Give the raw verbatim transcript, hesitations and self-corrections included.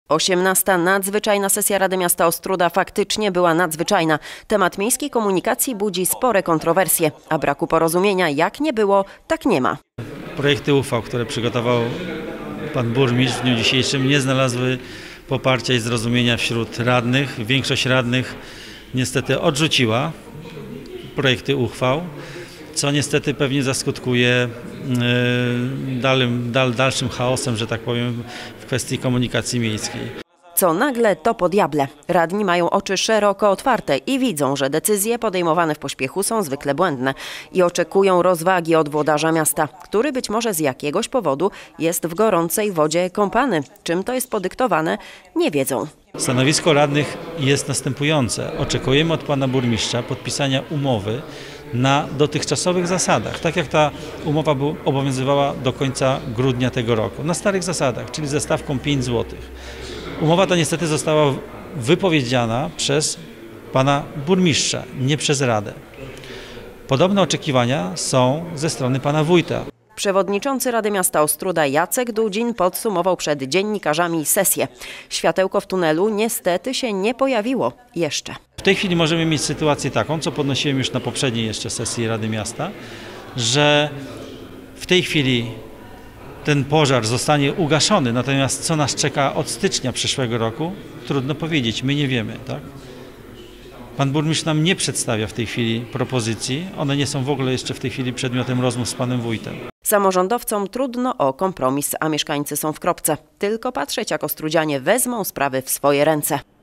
osiemnasta nadzwyczajna sesja Rady Miasta Ostróda faktycznie była nadzwyczajna. Temat miejskiej komunikacji budzi spore kontrowersje, a braku porozumienia jak nie było, tak nie ma. Projekty uchwał, które przygotował pan burmistrz w dniu dzisiejszym, nie znalazły poparcia i zrozumienia wśród radnych. Większość radnych niestety odrzuciła projekty uchwał, co niestety pewnie zaskutkuje dalszym, dal, dalszym chaosem, że tak powiem, w kwestii komunikacji miejskiej. Co nagle, to po diable. Radni mają oczy szeroko otwarte i widzą, że decyzje podejmowane w pośpiechu są zwykle błędne i oczekują rozwagi od włodarza miasta, który być może z jakiegoś powodu jest w gorącej wodzie kąpany. Czym to jest podyktowane, nie wiedzą. Stanowisko radnych jest następujące. Oczekujemy od pana burmistrza podpisania umowy na dotychczasowych zasadach, tak jak ta umowa obowiązywała do końca grudnia tego roku, na starych zasadach, czyli ze stawką pięć złotych. Umowa ta niestety została wypowiedziana przez pana burmistrza, nie przez Radę. Podobne oczekiwania są ze strony pana wójta. Przewodniczący Rady Miasta Ostróda Jacek Dudzin podsumował przed dziennikarzami sesję. Światełko w tunelu niestety się nie pojawiło jeszcze. W tej chwili możemy mieć sytuację taką, co podnosiłem już na poprzedniej jeszcze sesji Rady Miasta, że w tej chwili ten pożar zostanie ugaszony, natomiast co nas czeka od stycznia przyszłego roku, trudno powiedzieć, my nie wiemy, tak? Pan burmistrz nam nie przedstawia w tej chwili propozycji, one nie są w ogóle jeszcze w tej chwili przedmiotem rozmów z panem wójtem. Samorządowcom trudno o kompromis, a mieszkańcy są w kropce. Tylko patrzeć, jak ostródzianie wezmą sprawy w swoje ręce.